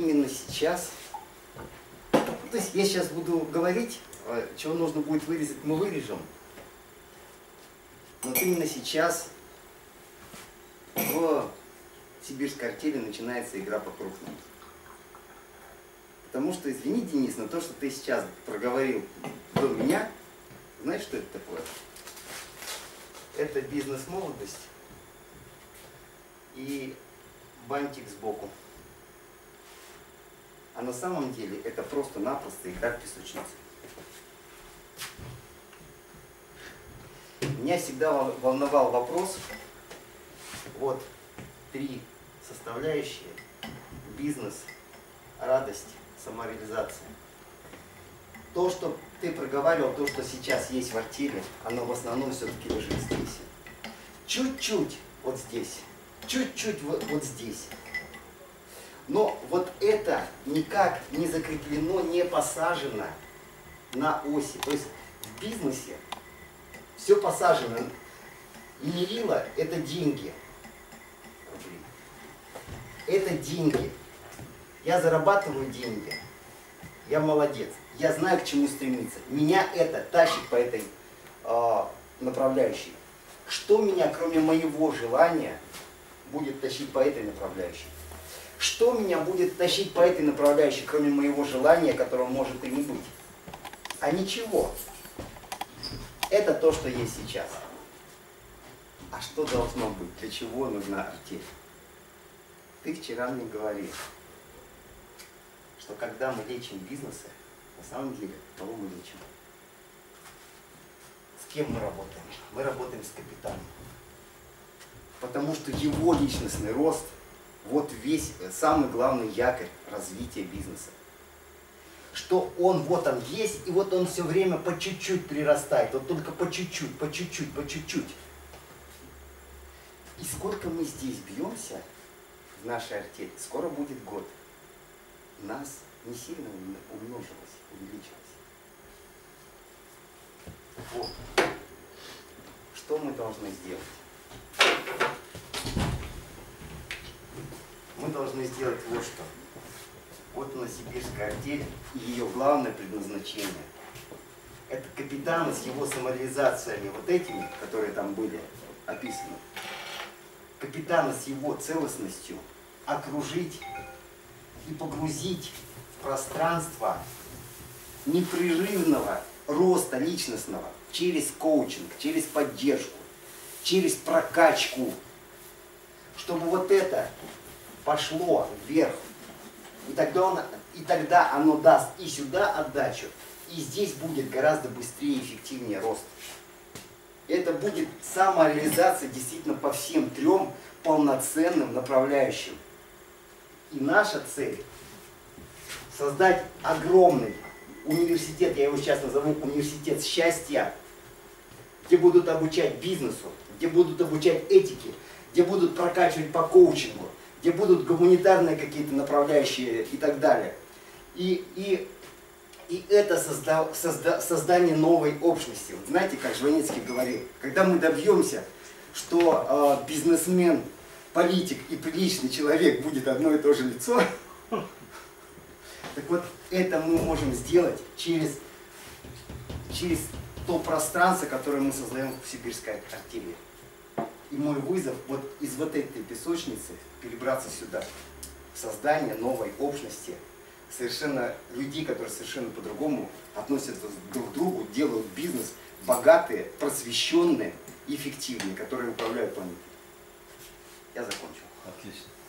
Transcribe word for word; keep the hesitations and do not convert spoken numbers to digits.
Именно сейчас, то есть я сейчас буду говорить, чего нужно будет вырезать, мы вырежем. Но именно сейчас в сибирской артели начинается игра по-крупному. Потому что, извини, Денис, но то, что ты сейчас проговорил до меня, знаешь, что это такое? Это бизнес-молодость и бантик сбоку. А на самом деле это просто-напросто игра в песочницу. Меня всегда волновал вопрос, вот три составляющие: бизнес, радость, самореализация. То, что ты проговаривал, то, что сейчас есть в артели, оно в основном все-таки лежит здесь. Чуть-чуть вот здесь, чуть-чуть вот, вот здесь. Но вот это никак не закреплено, не посажено на оси. То есть в бизнесе все посажено. Мерило – это деньги. Это деньги. Я зарабатываю деньги. Я молодец. Я знаю, к чему стремиться. Меня это тащит по этой э, направляющей. Что меня, кроме моего желания, будет тащить по этой направляющей? Что меня будет тащить по этой направляющей, кроме моего желания, которого может и не быть? А ничего. Это то, что есть сейчас. А что должно быть? Для чего нужна артель? Ты вчера мне говорил, что когда мы лечим бизнесы, на самом деле, кого мы лечим? С кем мы работаем? Мы работаем с капитаном. Потому что его личностный рост – вот весь самый главный якорь развития бизнеса. Что он вот он есть, и вот он все время по чуть-чуть прирастает. Вот только по чуть-чуть, по чуть-чуть, по чуть-чуть. И сколько мы здесь бьемся в нашей артели, скоро будет год. Нас не сильно умножилось, увеличилось. Вот. Что мы должны сделать? Мы должны сделать вот что. Вот она, сибирская артель, и ее главное предназначение. Это капитан с его самореализациями, вот этими, которые там были описаны. Капитана с его целостностью окружить и погрузить в пространство непрерывного роста личностного через коучинг, через поддержку, через прокачку, чтобы вот это пошло вверх, и тогда, он, и тогда оно даст и сюда отдачу, и здесь будет гораздо быстрее и эффективнее рост. Это будет самореализация действительно по всем трем полноценным направляющим. И наша цель – создать огромный университет, я его сейчас назову университет счастья, где будут обучать бизнесу, где будут обучать этике, где будут прокачивать по коучингу, где будут гуманитарные какие-то направляющие и так далее. И, и, и это созда, созда, создание новой общности. Вот знаете, как Жванецкий говорил, когда мы добьемся, что э, бизнесмен, политик и приличный человек будет одно и то же лицо, так вот это мы можем сделать через, через то пространство, которое мы создаем в сибирской артели. И мой вызов вот из вот этой песочницы перебраться сюда, в создание новой общности, совершенно людей, которые совершенно по-другому относятся друг к другу, делают бизнес, богатые, просвещенные, эффективные, которые управляют планетой. Я закончил. Отлично.